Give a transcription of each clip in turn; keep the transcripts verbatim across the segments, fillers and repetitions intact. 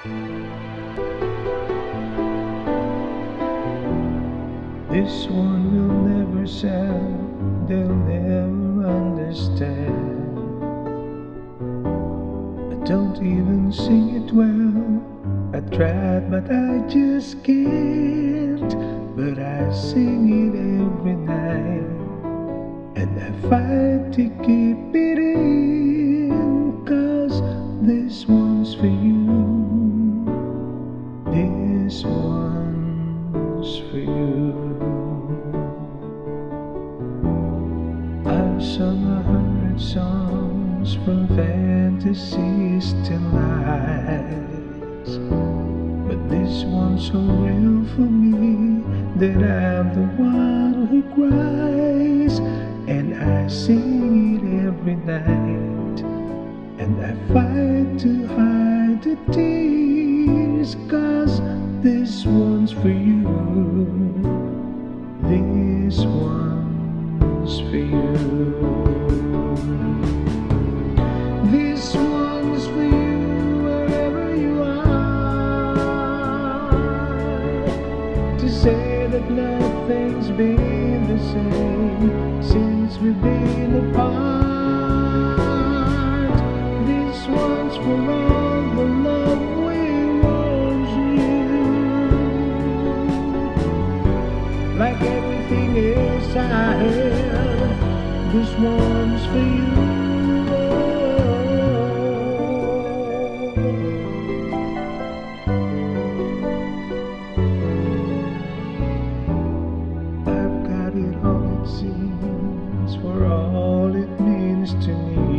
This one will never sell, they'll never understand. I don't even sing it well, I tried but I just can't. But I sing it every night, and I fight to keep it in, 'cause this one's for you, this one's for you. I've sung a hundred songs, from fantasies to lies, but this one's so real for me that I'm the one who cries. And I sing it every night, and I fight to hide the tears, 'cause this one's for you, this one's for you. This one's for you wherever you are, to say that nothing's been the same since we've been apart. This one's for all the love we once knew. Like everything else I have, this one's for you. For all it means to me,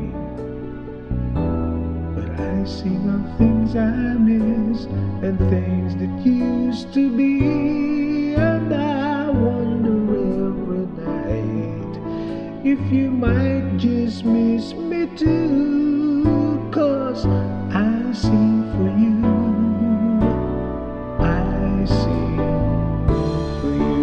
but I sing of things I miss and things that used to be, and I wonder every night if you might just miss me too, 'cause I sing for you, I sing for you.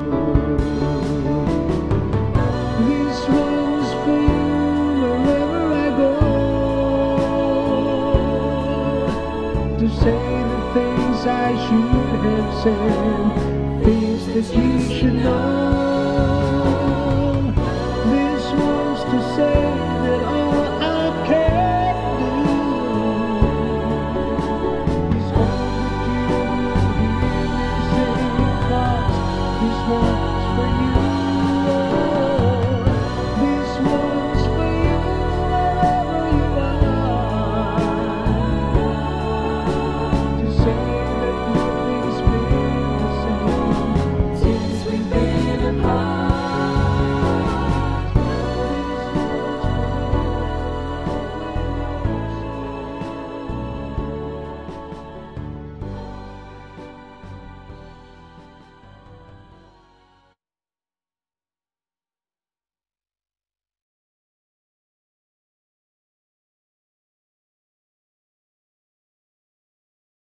To say the things I should have said, things that you should know.